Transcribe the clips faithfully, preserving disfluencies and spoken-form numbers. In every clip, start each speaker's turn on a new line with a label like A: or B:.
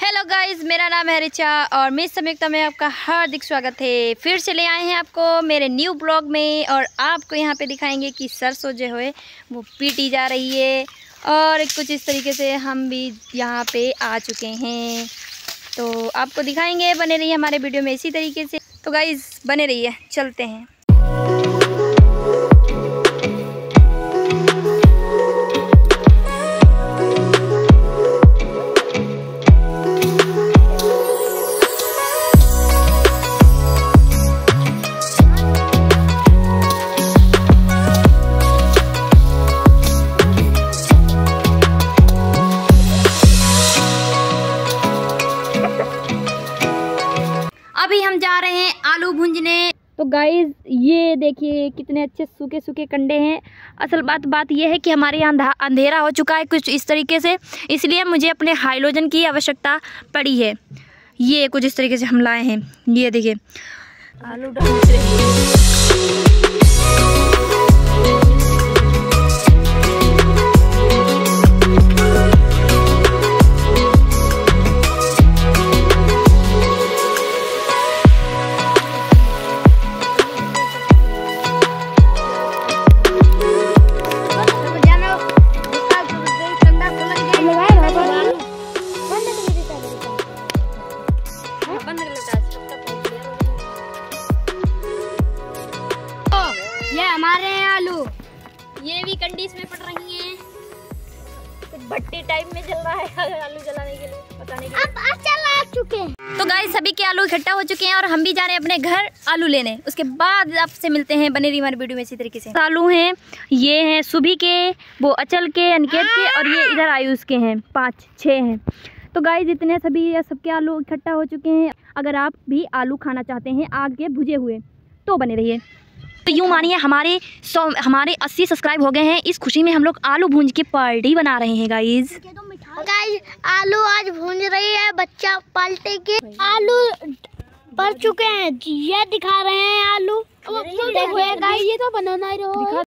A: Hello guys, मेरा नाम है रिचा और मैं संयुक्ता में आपका हार्दिक स्वागत है। फिर से ले आए हैं आपको मेरे न्यू ब्लॉग में और आपको यहाँ पे दिखाएंगे कि सरसों जो है वो पीटी जा रही है और कुछ इस तरीके से हम भी यहाँ पे आ चुके हैं। तो आपको दिखाएंगे, बने रहिए हमारे वीडियो में इसी तरीके से। तो गाइस बने रहिए, चलते हैं। अभी हम जा रहे हैं आलू भूंजने। तो गाइस ये देखिए कितने अच्छे सूखे सूखे कंडे हैं। असल बात बात ये है कि हमारे यहाँ अंधेरा हो चुका है कुछ इस तरीके से, इसलिए मुझे अपने हाइलोजन की आवश्यकता पड़ी है। ये कुछ इस तरीके से हम लाए हैं, ये देखिए आलू भूंज रहे हैं। ये हमारे हैं आलू, ये भी कंडीस में पड़ रही हैं। कुछ भट्टी टाइप में चल रहा है आलू जलाने के लिए, पकाने के लिए। अब अच्छा आ चुके हैं। तो गाइस सभी के आलू इकट्ठा हो चुके हैं और हम भी जा रहे हैं अपने घर आलू लेने। उसके बाद आपसे मिलते हैं, बने रहिए हमारी वीडियो में इसी तरीके से। आलू हैं, ये हैं सुभी के, वो अचल के, अनिकेत के और ये इधर आयुष के हैं। पाँच छः हैं। तो गाइस इतने सभी सबके आलू इकट्ठा हो चुके हैं। अगर आप भी आलू खाना चाहते हैं आग के भुजे हुए तो बने रहिए। तो यूँ मानिए हमारे सौ हमारे अस्सी सब्सक्राइब हो गए हैं। इस खुशी में हम लोग आलू भूंज के पार्टी बना रहे हैं गाइस।
B: गाइस आलू आज भूंज रही है बच्चा पलटे के। आलू पड़ चुके हैं, ये दिखा रहे हैं आलू। देखो गाइस ये तो बनाना ही रहो।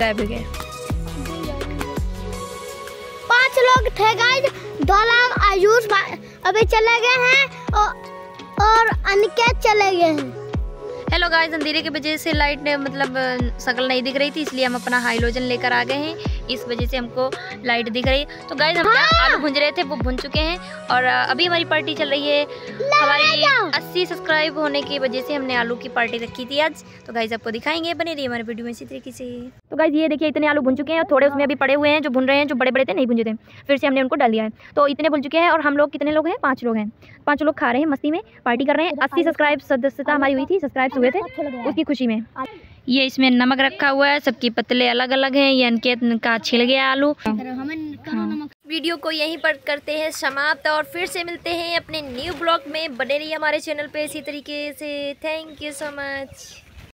B: पांच लोग थे गाइस, दो लोग आयुष अभी चले गए हैं और, और अनिकेत चले गए हैं।
A: हेलो गाइस, अंधेरे की वजह से लाइट मतलब शक्ल नहीं दिख रही थी, इसलिए हम अपना हाइलोजन लेकर आ गए हैं। इस वजह से हमको लाइट दिख रही। तो गाइस हम हाँ। आलू भूंज रहे थे, वो भूंज चुके हैं और अभी हमारी पार्टी चल रही है। हमारी अस्सी सब्सक्राइब होने की वजह से हमने आलू की पार्टी रखी थी आज। तो गाइस आपको दिखाएंगे, बने रहिए हमारे वीडियो में इसी तरीके से। तो गाइस ये देखिए इतने आलू भून चुके हैं और थोड़े उसमें अभी पड़े हुए हैं जो भून रहे हैं, जो बड़े बड़े थे नहीं भूंजे थे, फिर से हमने उनको डाल दिया है। तो इतने भून चुके हैं और हम लोग कितने लोग हैं? पाँच लोग हैं। पाँच लोग खा रहे हैं, मस्ती में पार्टी कर रहे हैं। अस्सी सब्सक्राइब सदस्यता हमारी हुई थी, सब्सक्राइब हुए थे, उसकी खुशी में। ये इसमें नमक रखा हुआ है, सबकी पतले अलग अलग हैं। ये अनकेत का छिल गया आलू। हाँ। वीडियो को यहीं पर करते हैं समाप्त और फिर से मिलते हैं अपने न्यू ब्लॉग में। बने रहिए हमारे चैनल पे इसी तरीके से। Thank you so much.